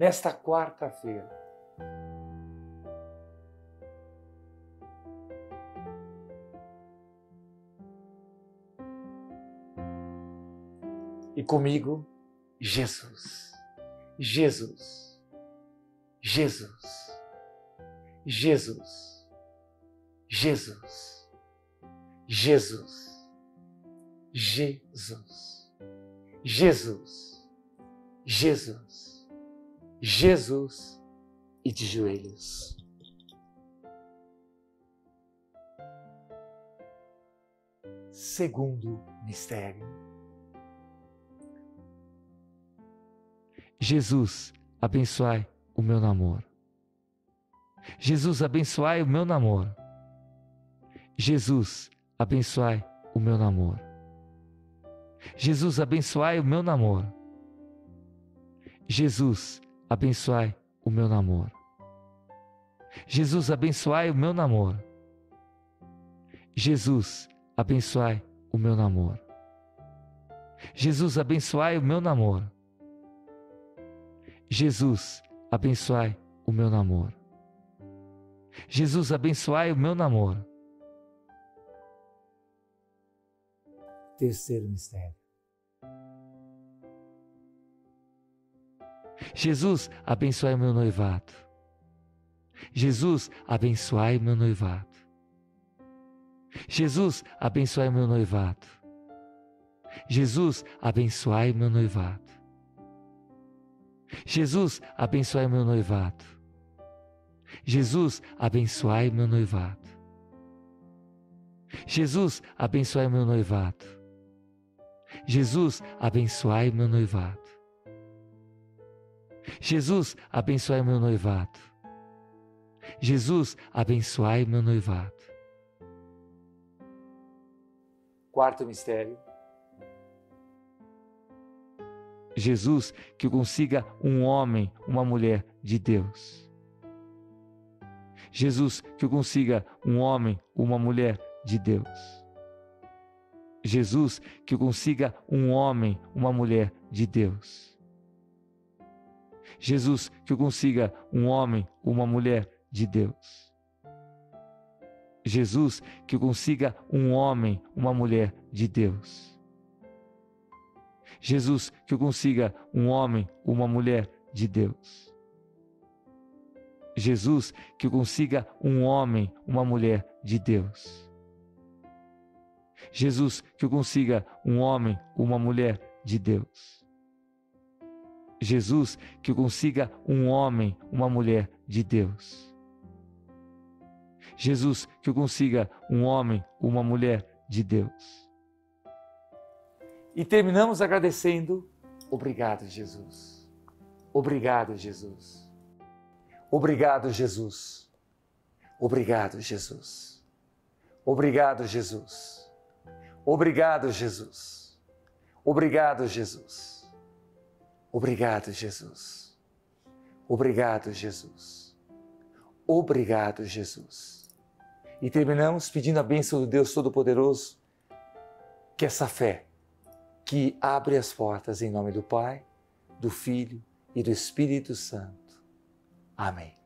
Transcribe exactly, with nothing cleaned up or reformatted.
nesta quarta-feira. E comigo, Jesus, Jesus, Jesus, Jesus, Jesus, Jesus, Jesus, Jesus, Jesus, Jesus e de joelhos. Segundo mistério. Jesus, abençoai o meu namoro. Jesus, abençoai o meu namoro. Jesus, abençoai o meu namoro. Jesus, abençoai o meu namoro. Jesus, abençoai o meu namoro. Jesus, abençoai o meu namoro. Jesus, abençoai o meu namoro. Jesus, abençoai o meu namoro. Jesus, abençoai o meu namoro. Jesus, abençoai o meu namoro. Terceiro mistério. Jesus, abençoai o meu noivado. Jesus, abençoai o meu noivado. Jesus, abençoai o meu noivado. Jesus, abençoai o meu noivado. Jesus, abençoai o meu noivado. Jesus, abençoai o meu noivado. Jesus, abençoai o meu noivado. Jesus, abençoai o meu noivado. Jesus, abençoai o meu noivado. Jesus, abençoai o meu noivado. Quarto mistério. Jesus, que eu consiga um homem, uma mulher de Deus. Jesus, que eu consiga um homem, uma mulher de Deus. Jesus, que eu consiga um homem, uma mulher de Deus. Jesus, que eu consiga um homem, uma mulher de Deus. Jesus, que eu consiga um homem, uma mulher de Deus. Jesus, que eu consiga um homem, uma mulher de Deus. Jesus, que eu consiga um homem, uma mulher de Deus. Jesus, que eu consiga um homem, uma mulher de Deus. Jesus, que eu consiga um homem, uma mulher de Deus. Jesus, que eu consiga um homem, uma mulher de Deus. E terminamos agradecendo. Obrigado, Jesus. Obrigado, Jesus. Obrigado, Jesus. Obrigado, Jesus. Obrigado, Jesus. Obrigado, Jesus. Obrigado, Jesus. Obrigado, Jesus. Obrigado, Jesus. Obrigado, Jesus. E terminamos pedindo a bênção do Deus Todo-Poderoso, que essa fé que abre as portas em nome do Pai, do Filho e do Espírito Santo. Amém.